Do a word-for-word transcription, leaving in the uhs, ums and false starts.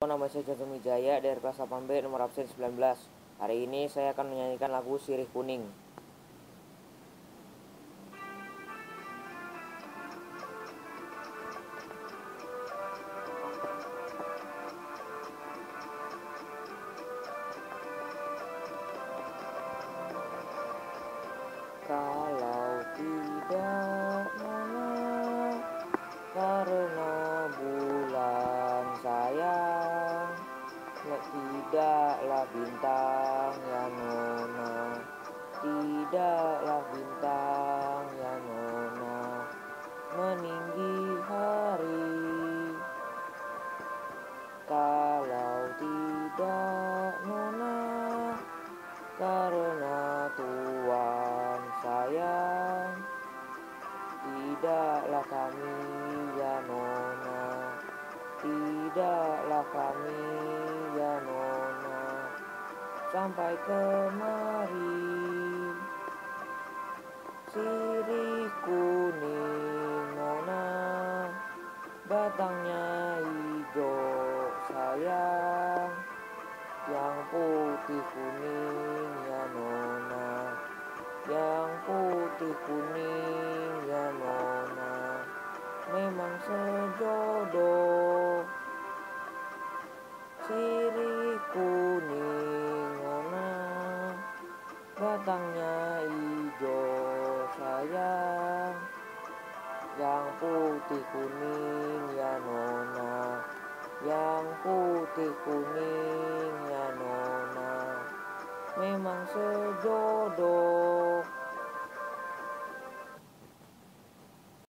Nama saya Jansen Wijaya dari kelas delapan B nomor absen sembilan belas. Hari ini saya akan menyanyikan lagu Sirih Kuning. Kalau tidak nona, karena bulan sayang, tidaklah bintang ya nona, tidaklah bintang ya nona, meninggi hari. Kalau tidak nona, karena Tuhan sayang, tidaklah kami ya nona, tidaklah kami ya nona, sampai kemari. Sirih kuning nona, batangnya hijau sayang, yang putih kuning ya nona, yang putih kuning ya nona, memang sejodoh. Sirih kuning nona, batangnya hijau sayang, yang putih kuning ya nona, yang putih kuning ya nona, memang sejodoh.